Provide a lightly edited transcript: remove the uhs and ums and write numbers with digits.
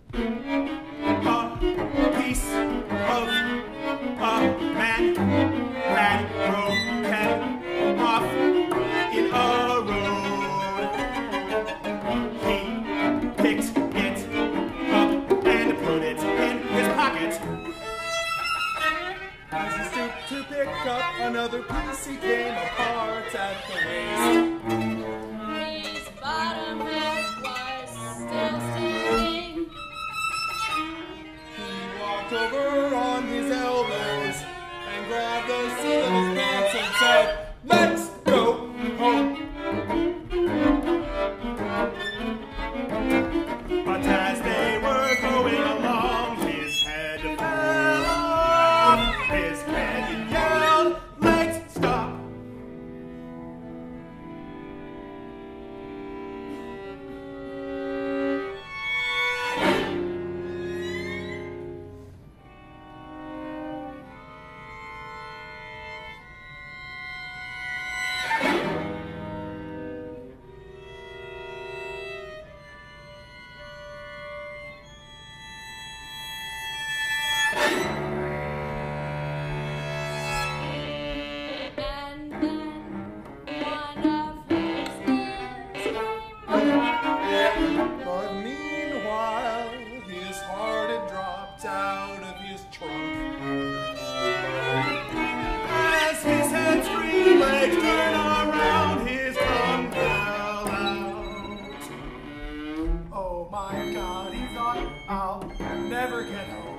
piece of a man had broken off in a road. He picked it up and put it in his pocket. As he stooped to pick up another piece, he came apart at the waist. His bottom half was still standing. He walked over on his elbows and grabbed the seat of his pants and said, "Let's go home." But as they were going along, his head fell off. His head yelled, "Let's stop." And then one of his knees came up. But meanwhile, his heart had dropped out of his trunk. As his head screamed, legs turned around, his tongue fell out. Oh my God, he thought, I'll never get home.